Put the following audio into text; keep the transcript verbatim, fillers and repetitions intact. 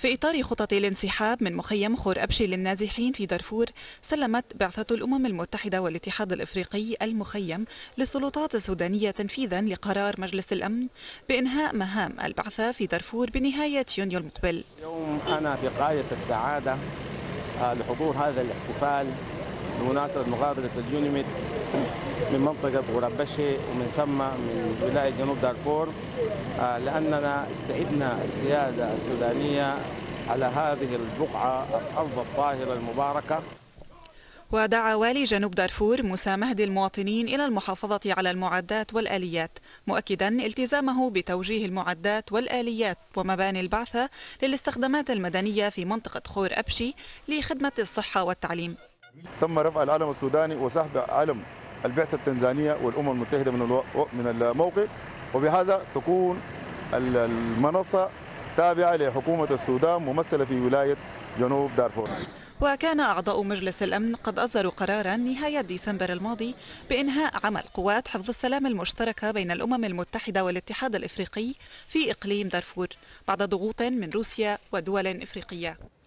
في إطار خطط الانسحاب من مخيم خور أبشي للنازحين في دارفور، سلمت بعثة الأمم المتحدة والاتحاد الإفريقي المخيم للسلطات السودانية تنفيذا لقرار مجلس الأمن بإنهاء مهام البعثة في دارفور بنهاية يونيو المقبل. اليوم أنا في غاية السعادة لحضور هذا الاحتفال بمناسبة مغادرة اليونيميد من منطقة غور أبشي ومن ثم من ولاية جنوب دارفور، لأننا استعدنا السيادة السودانية على هذه البقعة الأرض الطاهرة المباركة. ودعا والي جنوب دارفور موسى مهدي المواطنين إلى المحافظة على المعدات والآليات، مؤكدا التزامه بتوجيه المعدات والآليات ومباني البعثة للاستخدامات المدنية في منطقة خور أبشي لخدمة الصحة والتعليم. تم رفع العلم السوداني وسحب علم البعثة التنزانية والأمم المتحدة من من الموقع، وبهذا تكون المنصة تابعة لحكومة السودان ممثلة في ولاية جنوب دارفور. وكان أعضاء مجلس الأمن قد أصدروا قرارا نهاية ديسمبر الماضي بإنهاء عمل قوات حفظ السلام المشتركة بين الأمم المتحدة والاتحاد الإفريقي في إقليم دارفور بعد ضغوط من روسيا ودول إفريقية.